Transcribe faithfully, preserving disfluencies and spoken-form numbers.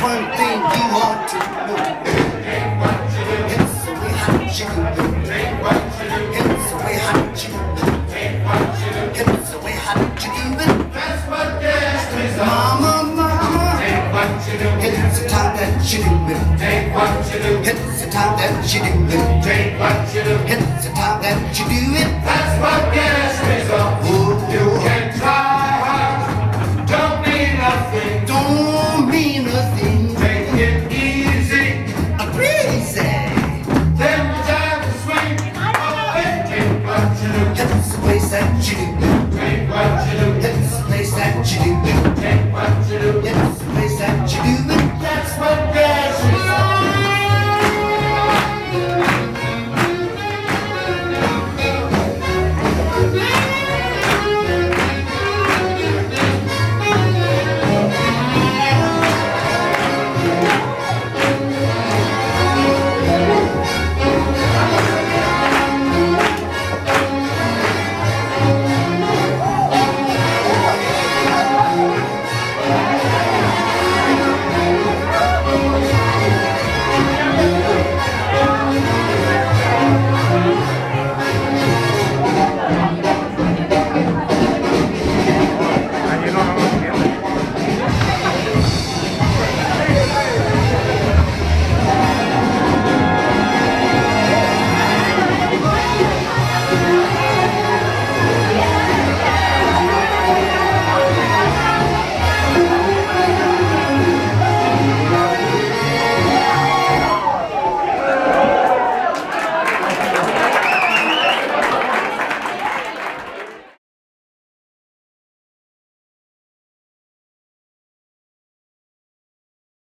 one thing you ought to know. It's the way how you do it. It's the way how you do it. It's the way how you do it. That's what gas is on. Mama, mama, Take what you do. it's the time that you do it. Take what you do. It's the time that you do it. Take what you do. It's the time that you do it. That's what gas is on. Oh, You can